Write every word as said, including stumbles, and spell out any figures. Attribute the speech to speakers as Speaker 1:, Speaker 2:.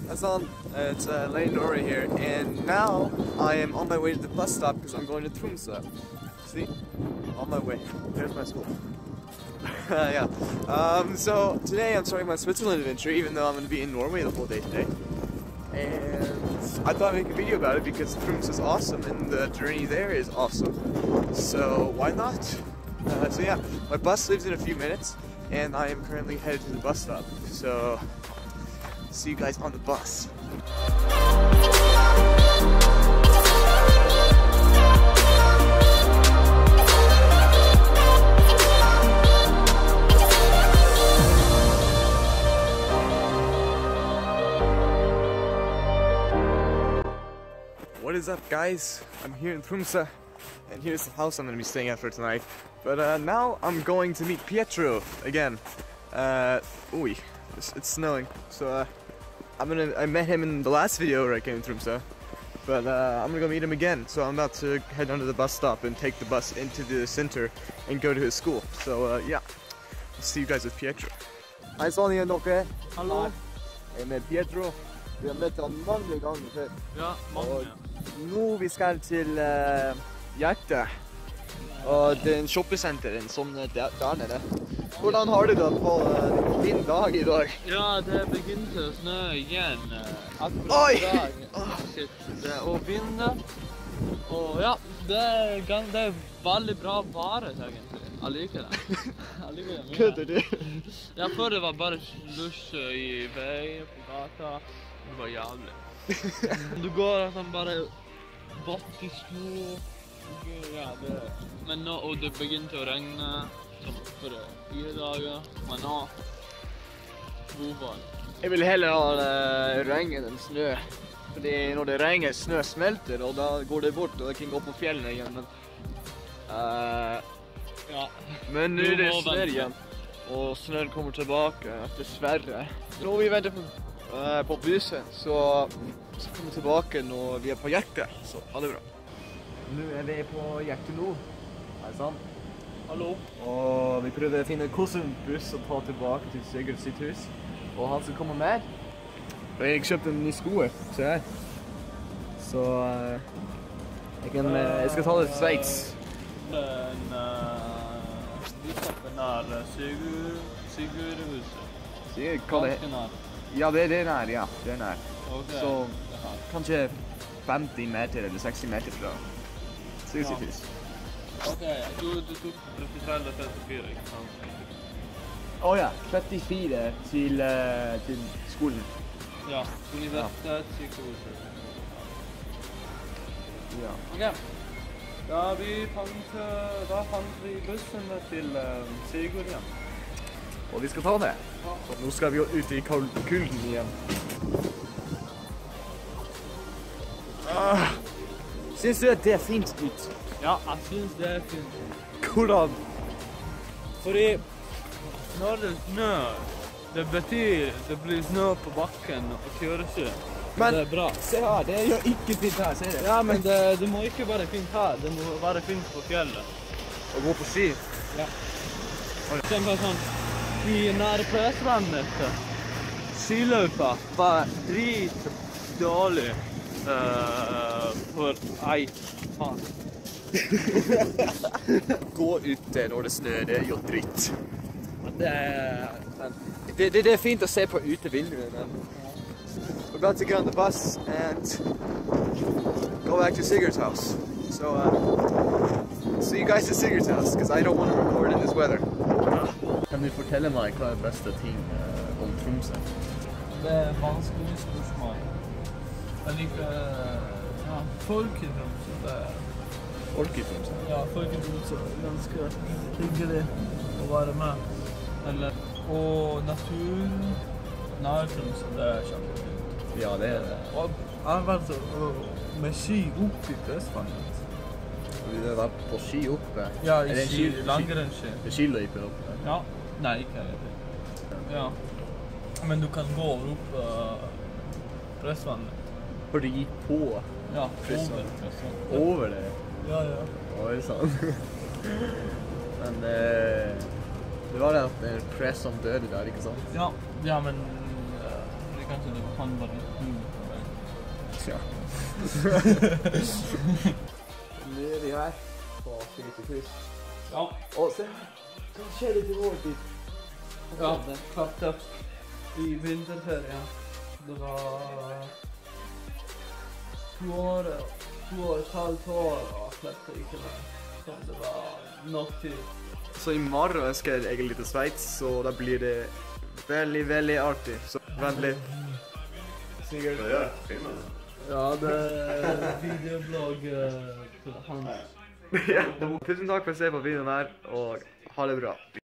Speaker 1: That's on. Uh, it's uh, late in Norway here, and now I am on my way to the bus stop because I'm going to Tromsø. See? On my way. There's my school. uh, yeah. Um, so today I'm starting my Switzerland adventure, even though I'm going to be in Norway the whole day today. And I thought I'd make a video about it because Tromsø is awesome and the journey there is awesome. So why not? Uh, so yeah, my bus leaves in a few minutes, and I am currently headed to the bus stop. So see you guys on the bus. What is up, guys? I'm here in Tromsø, and here's the house I'm going to be staying at for tonight. But uh, now I'm going to meet Pietro again. Uh, ooh, it's, it's snowing, so uh, I'm gonna. I met him in the last video where I came to Tromsø, but uh, I'm gonna go meet him again. So I'm about to head down to the bus stop and take the bus into the center and go to his school. So uh, yeah, I'll see you guys with Pietro. Hei sann igjen, dere.
Speaker 2: Hallo.
Speaker 1: Jeg er med Pietro. Vi har møtt han mange ganger før.
Speaker 2: Ja, mange.
Speaker 1: Nå vi skal til uh, Hjerte. Og det er en shoppesenter, en sånn der, der nede. Hvordan har du det på uh, din dag i dag?
Speaker 2: Ja, det begynte å snø igjen. Akkurat
Speaker 1: Oi!
Speaker 2: i dag. Shit, det er å vinne. Og ja, det er, gan- det er veldig bra vare, egentlig. Jeg liker det. Jeg liker det mye.
Speaker 1: Kødder du?
Speaker 2: Ja, før det var bare slusje i vei, på gata. Det var jævlig. Du går sånn bare bort i sno. Ja, det. Men nå, og det begynte å regne, som for fire dager, men nå, god vær.
Speaker 1: Jeg vil heller ha uh, regn enn snø. Fordi når det regner, snø smelter, og da går det bort, og jeg kan gå på fjellene igjen, men... Uh,
Speaker 2: Ja.
Speaker 1: Men nå er det snør igjen, og snøen kommer tilbake, dessverre. Nå vi venter på, uh, på bussen, så, så kommer vi tilbake når vi er på Hjertet, så ha det bra. Nå er vi på Hjertet nå. Hei sann.
Speaker 2: Hallo.
Speaker 1: Og vi prøver å finne hvordan buss å ta tilbake til Sigurd sitt hus. Og han skal komme med. Og jeg kjøpte en ny sko, se her. Så uh, jeg, kan, uh, jeg skal ta det til Sveits.
Speaker 2: Men uh, vi snakker nær Sigurd, Sigurdhuset.
Speaker 1: Sigurd, hva det
Speaker 2: Ganske nær.
Speaker 1: Ja, det er det nær, ja. Det er nær.
Speaker 2: Okay.
Speaker 1: Så kanskje femti meter eller seksti meter fra Sigurd sitt hus.
Speaker 2: Ok, du, du tok trettitre eller trettifire, ikke sant?
Speaker 1: Å ja, trettifire til, uh, til skolen.
Speaker 2: Ja, universitet, Sigurdhuset.
Speaker 1: Ja.
Speaker 2: Ok. Ja, vi fant, uh, da fant vi bussen til uh, Sigurd igjen.
Speaker 1: Og vi skal ta det.
Speaker 2: Ja.
Speaker 1: Så nå skal vi jo ut i kul- kulden igjen. Ah, syns du at det er fint ut?
Speaker 2: Ja, jeg synes det er fint.
Speaker 1: Hvordan?
Speaker 2: Fordi når det snør, det betyr det blir snø på bakken og kjøresjø.
Speaker 1: Men
Speaker 2: det er bra.
Speaker 1: Se her, det gjør ikke fint her, ser du?
Speaker 2: Ja, men det, det må ikke være fint her, det må være fint på fjellet.
Speaker 1: Å gå på ski?
Speaker 2: Ja. Eksempel sånn, i nære presvannet, skiløypa var drit dårlig uh, for ei faen.
Speaker 1: Gå ute når det snør, det er jo dritt.
Speaker 2: Det er...
Speaker 1: Det, det, det er fint å se på ute vinduet, men we're about to get on the bus and go back to Sigurd's house. So, uh, see you guys at Sigurd's house, because I don't want to record in this weather. Kan du fortelle meg hva er beste ting uh, om Tromsø?
Speaker 2: Det er vanskelig spørsmål. Jeg liker ja, folk i Tromsø. Det er...
Speaker 1: Folk i Tromsø?
Speaker 2: Ja, folk i Tromsø er ganske hyggelig å være med. Eller, og naturen nær Tromsø, det er kjempefint.
Speaker 1: Ja, det er det.
Speaker 2: Og jeg har vært med ski opp i Pressvannet.
Speaker 1: Du har vært på ski oppe?
Speaker 2: Ja, i
Speaker 1: er det
Speaker 2: ski, langrennsski.
Speaker 1: Det er skiløyper oppe?
Speaker 2: Ja, nei, ikke helt. Ja, men du kan gå opp uh, Pressvannet.
Speaker 1: For det gikk på?
Speaker 2: Ja,
Speaker 1: Pressvannet.
Speaker 2: over Pressvannet.
Speaker 1: Over det?
Speaker 2: Ja, ja.
Speaker 1: Oi, sånn. Men eh, det var det at det er press som døde der, ikke sant?
Speaker 2: Ja, ja men uh, vi kan kanskje det kan være litt humor for meg.
Speaker 1: Ja. Nå er vi her på Skrux.
Speaker 2: Ja.
Speaker 1: Og se her, hva skjer det til vår tid?
Speaker 2: Ja, det klart opp i vinterferien. Det var to år, to år, et halvt år, og slett ikke mer. Så det var nok tid.
Speaker 1: Så i morgen skal jeg egentlig til Sveits, så da blir det veldig, veldig artig. Så vent litt. Sikkert.
Speaker 3: Ja, filmen.
Speaker 2: Ja, det er videoblogg til han.
Speaker 1: Ja. Tusen takk for å se på videoen her, og ha det bra.